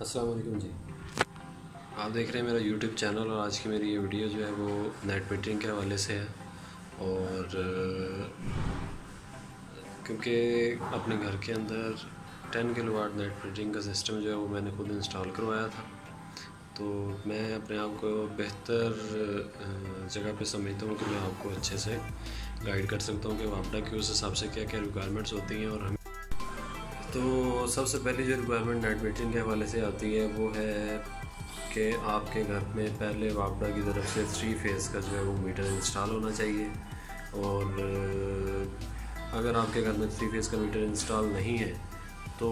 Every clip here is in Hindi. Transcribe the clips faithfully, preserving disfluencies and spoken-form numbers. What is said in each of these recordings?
अस्सलाम वालेकुम जी। आप देख रहे हैं मेरा यूट्यूब चैनल और आज की मेरी ये वीडियो जो है वो नेट मीटरिंग के हवाले से है। और क्योंकि अपने घर के अंदर टेन किलोवाट नेट मीटरिंग का सिस्टम जो है वो मैंने खुद इंस्टॉल करवाया था, तो मैं अपने आप को बेहतर जगह पे समझता हूँ कि मैं आपको अच्छे से गाइड कर सकता हूँ कि वापडा की उस हिसाब से क्या क्या रिक्वायरमेंट्स होती हैं। और हम तो सबसे पहली जो रिक्वायरमेंट नेट मीटरिंग के हवाले से आती है वो है कि आपके घर में पहले वापडा की तरफ से थ्री फेज़ का जो है वो मीटर इंस्टॉल होना चाहिए। और अगर आपके घर में थ्री फेज़ का मीटर इंस्टॉल नहीं है तो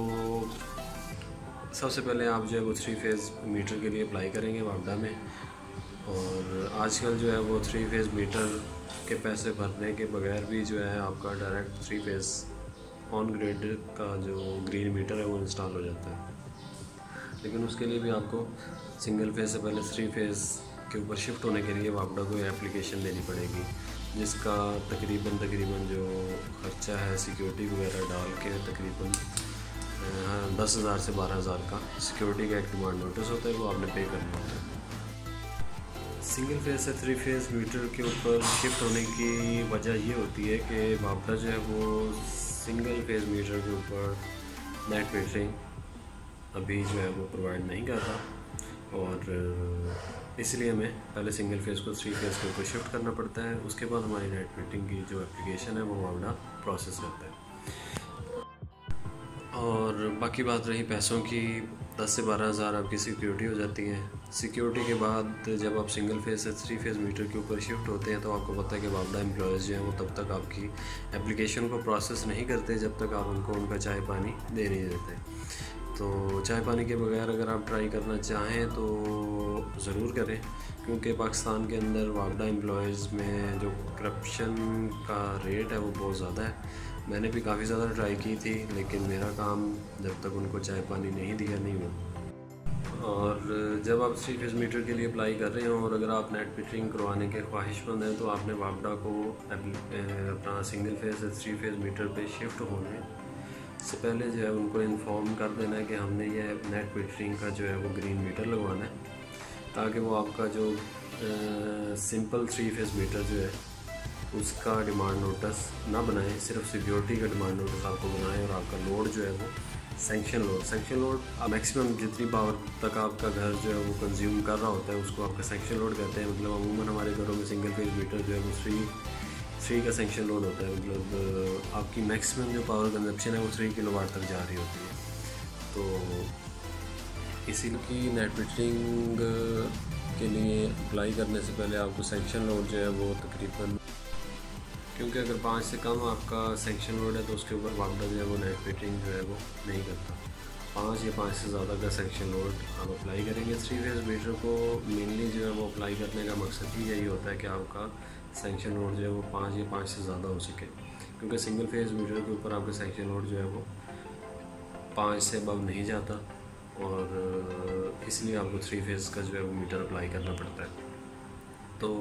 सबसे पहले आप जो है वो थ्री फेज़ मीटर के लिए अप्लाई करेंगे वापडा में। और आजकल जो है वो थ्री फेज़ मीटर के पैसे भरने के बगैर भी जो है आपका direct three phase on grid का जो ग्रीन मीटर है वो इंस्टॉल हो जाता है। लेकिन उसके लिए भी आपको सिंगल फेज़ से पहले थ्री फेज़ के ऊपर शिफ्ट होने के लिए वापडा को एप्लीकेशन देनी पड़ेगी, जिसका तकरीबन तकरीबन जो ख़र्चा है सिक्योरिटी वगैरह डाल के तकरीबन दस हज़ार से बारह हज़ार का सिक्योरिटी का एक डिमांड नोटिस होता है, वो आपने पे करना होता है। सिंगल फेज़ से थ्री फेज़ मीटर के ऊपर शिफ्ट होने की वजह ये होती है कि वापडा जो है वो सिंगल फेज़ मीटर के ऊपर नेट मीटरिंग अभी जो है वो प्रोवाइड नहीं कर रहा, और इसलिए हमें पहले सिंगल फेज़ को थ्री फेज़ के ऊपर शिफ्ट करना पड़ता है। उसके बाद हमारी नेट मीटरिंग की जो एप्लीकेशन है वो वापडा प्रोसेस करता है। और बाकी बात रही पैसों की, दस से बारह हज़ार आपकी सिक्योरिटी हो जाती है। सिक्योरिटी के बाद जब आप सिंगल फेज़ से थ्री फेज़ मीटर के ऊपर शिफ्ट होते हैं तो आपको पता है कि वापडा एम्प्लॉयज़ जो हैं वो तब तक आपकी एप्लीकेशन को प्रोसेस नहीं करते जब तक आप उनको उनका चाय पानी दे नहीं देते। तो चाय पानी के बगैर अगर आप ट्राई करना चाहें तो ज़रूर करें, क्योंकि पाकिस्तान के अंदर वापडा एम्प्लॉयज़ में जो करप्शन का रेट है वो बहुत ज़्यादा है। मैंने भी काफ़ी ज़्यादा ट्राई की थी, लेकिन मेरा काम जब तक उनको चाय पानी नहीं दिया नहीं हुआ। और जब आप थ्री फेज़ मीटर के लिए अप्लाई कर रहे हो और अगर आप नेट मीटरिंग करवाने के ख्वाहिशमंद हैं तो आपने वापडा को अपना सिंगल फेज़ से थ्री फेज़ मीटर पे शिफ्ट होने से पहले जो है उनको इन्फॉर्म कर देना है कि हमने ये नेट मीटरिंग का जो है वो ग्रीन मीटर लगवाना है, ताकि वो आपका जो सिंपल थ्री फेज़ मीटर जो है उसका डिमांड नोटिस ना बनाएं, सिर्फ सिक्योरिटी का डिमांड नोटिस आपको बनाएं। और आपका लोड जो है वो sanction load sanction load maximum जितनी पावर तक आपका घर जो है वो कंज्यूम कर रहा होता है उसको आपका सैंक्शन लोड कहते हैं। मतलब अमूमन हमारे घरों में सिंगल फेज मीटर जो है वो थ्री थ्री का सैंक्शन लोड होता है। मतलब आपकी मैक्सिमम जो पावर कंजप्शन है वो थ्री किलो वाट तक जा रही होती है। तो इसीलिए नेट मीटरिंग के लिए अप्लाई करने से पहले आपको सैंक्शन लोड जो है वो तकरीबन, क्योंकि अगर पाँच से कम आपका सैंक्शन लोड है तो उसके ऊपर वापडा जो है वो नेट मीटरिंग जो है वो नहीं करता। पाँच या पाँच से ज़्यादा का सैंक्शन लोड आप अप्लाई करेंगे। थ्री फेज़ मीटर को मेनली जो है वो अप्लाई करने का मकसद ही यही होता है कि आपका सैंक्शन लोड जो है वो पाँच या पाँच से ज़्यादा हो सके, क्योंकि सिंगल फेज़ मीटर के ऊपर आपका सैंक्शन लोड जो है वो पाँच से अबव नहीं जाता, और इसलिए आपको थ्री फेज़ का जो है वो मीटर अप्लाई करना पड़ता है। तो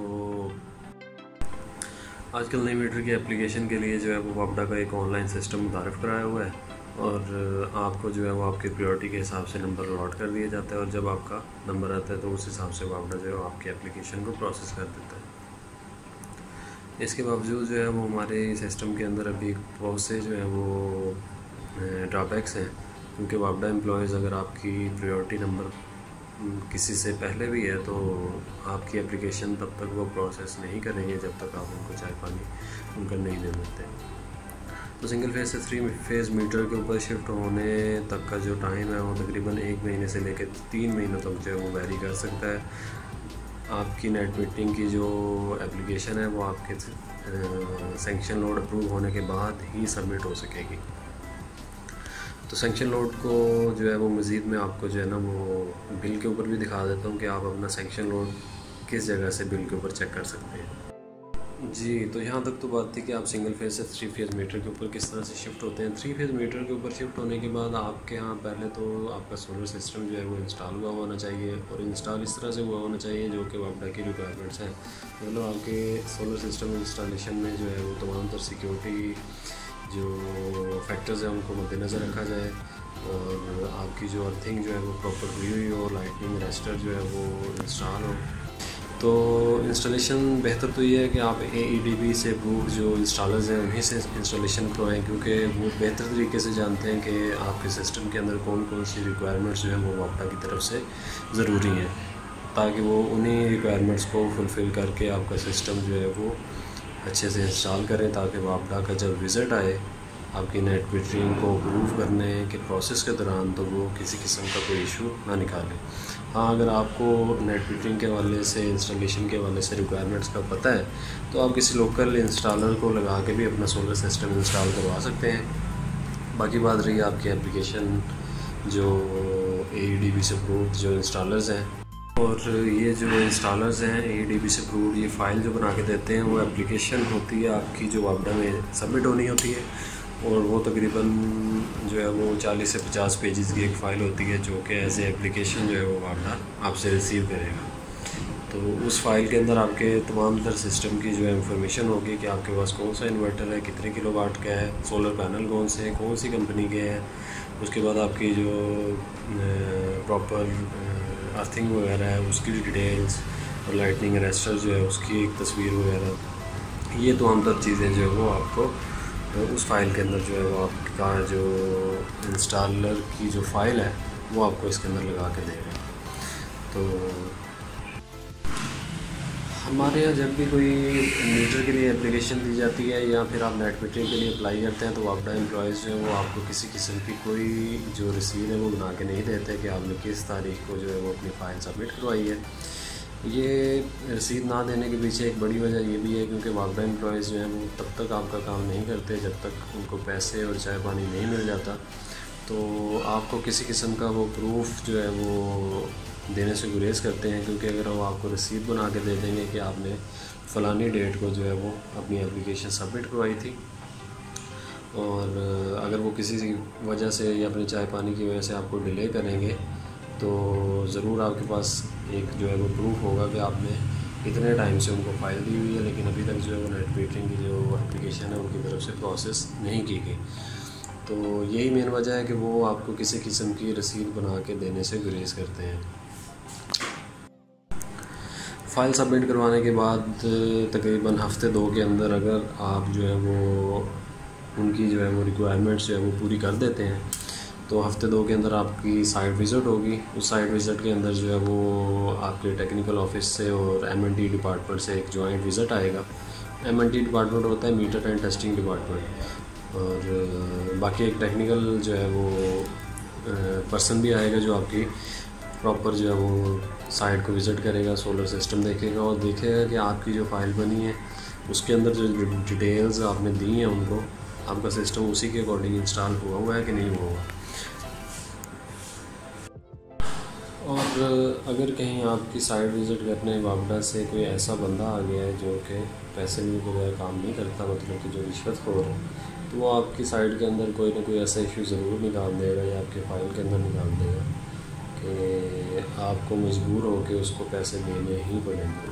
आजकल नई मीटर की एप्लीकेशन के लिए जो है वो वापडा का एक ऑनलाइन सिस्टम मुतारिफ़ कराया हुआ है, और आपको जो है वो आपकी प्रायोरिटी के हिसाब से नंबर अलॉट कर दिया जाता है, और जब आपका नंबर आता है तो उस हिसाब से वापडा जो है आपकी एप्लीकेशन को प्रोसेस कर देता है। इसके बावजूद जो है वो हमारे सिस्टम के अंदर अभी बहुत से जो है वो ड्रॉबैक्स हैं, क्योंकि वापडा एम्प्लॉयज़ अगर आपकी प्रायोरिटी नंबर किसी से पहले भी है तो आपकी एप्लीकेशन तब तक वो प्रोसेस नहीं करेंगे जब तक आप उनको चाय पानी उनका नहीं दे देते। तो सिंगल फेज़ से थ्री फेज़ मीटर के ऊपर शिफ्ट होने तक का जो टाइम है वो तकरीबन एक महीने से लेकर तीन महीनों तक जो है वो वैरी कर सकता है। आपकी नेट मीटरिंग की जो एप्लीकेशन है वो आपके सैंक्शन लोड अप्रूव होने के बाद ही सबमिट हो सकेगी। तो सैंक्शन लोड को जो है वो मज़ीद में आपको जो है ना वो बिल के ऊपर भी दिखा देता हूँ कि आप अपना सैंक्शन लोड किस जगह से बिल के ऊपर चेक कर सकते हैं। जी, तो यहाँ तक तो बात थी कि आप सिंगल फेज़ से थ्री फेज़ मीटर के ऊपर किस तरह से शिफ्ट होते हैं। थ्री फेज़ मीटर के ऊपर शिफ्ट होने के बाद आपके यहाँ पहले तो आपका सोलर सिस्टम जो है वो इंस्टॉल हुआ होना चाहिए, और इंस्टॉल इस तरह से हुआ होना चाहिए जो कि वापडा की रिक्वायरमेंट्स हैं। मतलब आपके सोलर सिस्टम इंस्टॉलेशन में जो है वो तमाम तर सिक्योरिटी जो फैक्टर्स हैं उनको मद्देनज़र रखा जाए। और आपकी जो अर्थिंग जो है वो प्रॉपर हुई हुई हो, लाइटनिंग अरेस्टर जो है वो इंस्टॉल हो। तो इंस्टॉलेशन बेहतर तो ये है कि आप ए ई डी बी से अप्रूव्ड जो इंस्टॉलर्स हैं उन्हीं से इंस्टॉलेशन करवाएं, क्योंकि वो बेहतर तरीके से जानते हैं कि आपके सिस्टम के अंदर कौन कौन सी रिक्वायरमेंट्स जो है वो वापडा की तरफ से ज़रूरी हैं, ताकि वो उन्हीं रिक्वायरमेंट्स को फुलफ़िल करके आपका सिस्टम जो है वो अच्छे से इंस्टॉल करें, ताकि वापडा का जब विज़िट आए आपकी नेट मीटरिंग को अप्रूव करने के प्रोसेस के दौरान तो वो किसी किस्म का कोई इशू ना निकाले। हाँ, अगर आपको नेट मीटरिंग के हवाले से, इंस्टॉलेशन के हवाले से रिक्वायरमेंट्स का पता है तो आप किसी लोकल इंस्टॉलर को लगा के भी अपना सोलर सिस्टम इंस्टॉल करवा सकते हैं। बाकी बात रही आपकी एप्लीकेशन जो ए ई डी बी से अप्रूव्ड जो इंस्टॉलर्स हैं, और ये जो इंस्टॉलर्स हैं ए ई डी बी से अप्रूव्ड, ये फ़ाइल जो बना के देते हैं वो एप्लीकेशन होती है आपकी जो वापडा में सबमिट होनी होती है, और वो तकरीबन जो है वो चालीस से पचास पेजेस की एक फ़ाइल होती है जो कि एज ए एप्लीकेशन जो है वो वापडा आपसे रिसीव करेगा। तो उस फ़ाइल के अंदर आपके तमाम तर सिस्टम की जो है इंफॉर्मेशन होगी कि आपके पास कौन सा इन्वर्टर है, कितने किलो वाट का है, सोलर पैनल कौन से हैं, कौन सी कंपनी के हैं, उसके बाद आपकी जो प्रॉपर अर्थिंग वगैरह है उसकी डिटेल्स, और लाइटनिंग अरेस्टर जो है उसकी एक तस्वीर वगैरह, ये तमाम तर चीज़ें जो है वो आपको तो उस फाइल के अंदर जो है वो आपका जो इंस्टॉलर की जो फ़ाइल है वो आपको इसके अंदर लगा के देगा। तो हमारे यहाँ जब भी कोई मीटर के लिए एप्लीकेशन दी जाती है या फिर आप नेट मीटरिंग के लिए अप्लाई करते हैं तो वापडा एम्प्लॉयज़ जो है वो आपको किसी किस्म की कोई जो रसीद है वो बना के नहीं देते कि आपने किस तारीख को जो है वो अपनी फ़ाइल सबमिट करवाई है। ये रसीद ना देने के पीछे एक बड़ी वजह ये भी है क्योंकि वापडा एम्प्लॉयज़ जो हैं वो तब तक आपका काम नहीं करते जब तक उनको पैसे और चाय पानी नहीं मिल जाता। तो आपको किसी किस्म का वो प्रूफ जो है वो देने से गुरेज करते हैं, क्योंकि अगर वो आपको रसीद बना के दे देंगे कि आपने फ़लानी डेट को जो है वो अपनी एप्लीकेशन सबमिट करवाई थी, और अगर वो किसी वजह से या अपने चाय पानी की वजह से आपको डिले करेंगे तो ज़रूर आपके पास एक जो है वो प्रूफ होगा कि आपने इतने टाइम से उनको फ़ाइल दी हुई है लेकिन अभी तक जो है वो नेट मीटरिंग की जो एप्लीकेशन है उनकी तरफ से प्रोसेस नहीं की गई। तो यही मेन वजह है कि वो आपको किसी किस्म की रसीद बना के देने से गुरेज करते हैं। फ़ाइल सबमिट करवाने के बाद तकरीबन हफ़्ते दो के अंदर अगर आप जो है वो उनकी जो है वो रिक्वायरमेंट्स जो है वो पूरी कर देते हैं तो हफ़्ते दो के अंदर आपकी साइट विज़िट होगी। उस साइट विज़िट के अंदर जो है वो आपके टेक्निकल ऑफिस से और एम एन टी डिपार्टमेंट से एक जॉइंट विज़िट आएगा। एम एन टी डिपार्टमेंट होता है मीटर एंड टेस्टिंग डिपार्टमेंट, और बाकी एक टेक्निकल जो है वो पर्सन भी आएगा जो आपकी प्रॉपर जो है वो साइट को विज़िट करेगा, सोलर सिस्टम देखेगा और देखेगा कि आपकी जो फ़ाइल बनी है उसके अंदर जो डिटेल्स आपने दी हैं उनको आपका सिस्टम उसी के अकॉर्डिंग इंस्टॉल हुआ हुआ है कि नहीं हुआ हुआ। और अगर कहीं आपकी साइट विज़िट करने वापडा से कोई ऐसा बंदा आ गया है जो कि पैसे लिए बगैर काम नहीं करता, मतलब कि जो रिश्वतखोर है, तो वो आपकी साइट के अंदर कोई ना कोई ऐसा इशू ज़रूर निकाल देगा या आपके फ़ाइल के अंदर निकाल देगा कि आपको मजबूर हो के उसको पैसे देने ही पड़ेंगे।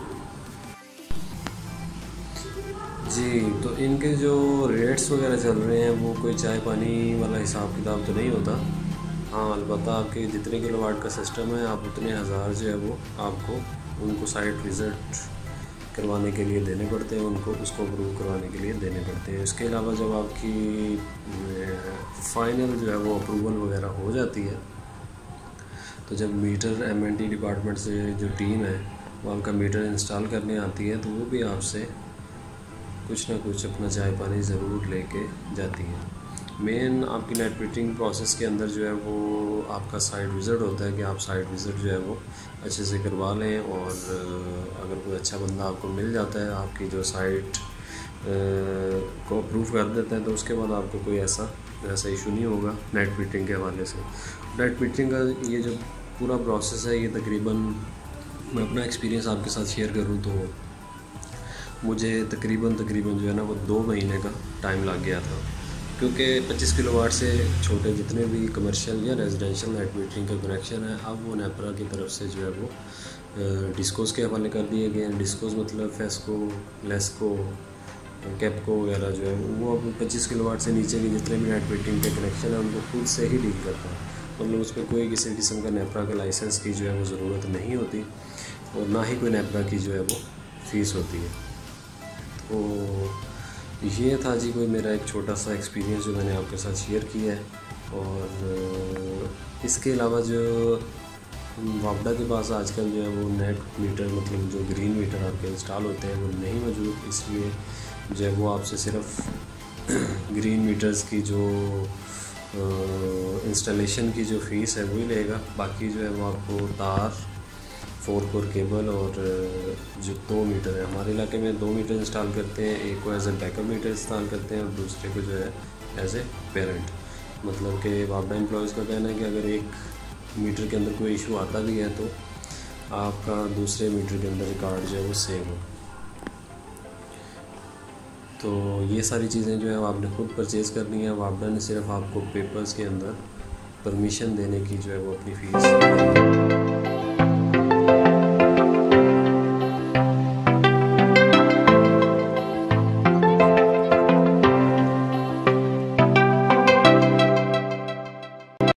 जी, तो इनके जो रेट्स वगैरह चल रहे हैं वो कोई चाय पानी वाला हिसाब किताब तो नहीं होता। हाँ, अलबत्ता आपके जितने किलोवाट का सिस्टम है आप उतने हज़ार जो है वो आपको उनको साइट विज़िट करवाने के लिए देने पड़ते हैं, उनको उसको अप्रूव करवाने के लिए देने पड़ते हैं। इसके अलावा जब आपकी फ़ाइनल जो है वो अप्रूवल वगैरह हो जाती है तो जब meter M N T department से जो टीम है वो आपका मीटर इंस्टॉल करने आती है तो वो भी आपसे कुछ ना कुछ अपना चाय पानी ज़रूर लेके जाती है। मेन आपकी नेट मीटरिंग प्रोसेस के अंदर जो है वो आपका साइट विज़िट होता है कि आप साइट विज़िट जो है वो अच्छे से करवा लें, और अगर कोई अच्छा बंदा आपको मिल जाता है आपकी जो साइट को अप्रूव कर देता है तो उसके बाद आपको कोई ऐसा ऐसा इशू नहीं होगा नेट मीटरिंग के हवाले से। नेट मीटरिंग का ये जो पूरा प्रोसेस है ये तकरीबन, मैं अपना एक्सपीरियंस आपके साथ शेयर करूँ तो मुझे तकरीबन तकरीबन जो है ना वो दो महीने का टाइम लग गया था, क्योंकि पच्चीस किलोवाट से छोटे जितने भी कमर्शियल या रेजिडेंशियल नेट मीटरिंग का कनेक्शन है अब वो नेपरा की तरफ से जो है वो डिस्कोस के हवाले कर दिए गए हैं। डिस्कोस मतलब फेस्को, लेस्को कैपको वगैरह जो है वो अब पच्चीस किलोवाट से नीचे के जितने भी नेट फिटिंग के कनेक्शन है उनको खुद से ही डील करता है। मतलब उस पर कोई किसी किस्म का नेपरा का लाइसेंस की जो है वो ज़रूरत नहीं होती और ना ही कोई नेपरा की जो है वो फ़ीस होती है। तो ये था जी कोई मेरा एक छोटा सा एक्सपीरियंस जो मैंने आपके साथ शेयर किया है। और इसके अलावा जो वापडा के पास आजकल जो है वो नेट मीटर मतलब जो ग्रीन मीटर आपके इंस्टॉल होते हैं वो नहीं मौजूद, इसलिए जो है वो आपसे सिर्फ ग्रीन मीटर्स की जो इंस्टॉलेशन की जो फ़ीस है वही लेगा। बाकी जो है वो आपको तार, फोर कोर केबल और जो दो मीटर है, हमारे इलाके में दो मीटर इंस्टॉल करते हैं, एक को as a backup meter install करते हैं और दूसरे को जो है एज ए पेरेंट। मतलब कि वापडा एम्प्लॉयज़ का कहना है कि अगर एक मीटर के अंदर कोई इशू आता भी है तो आपका दूसरे मीटर के अंदर रिकॉर्ड जो है वो सेव हो। तो ये सारी चीज़ें जो है आपने खुद परचेज़ करनी है। वापडा ने सिर्फ आपको पेपर्स के अंदर परमिशन देने की जो है वो अपनी फ़ीस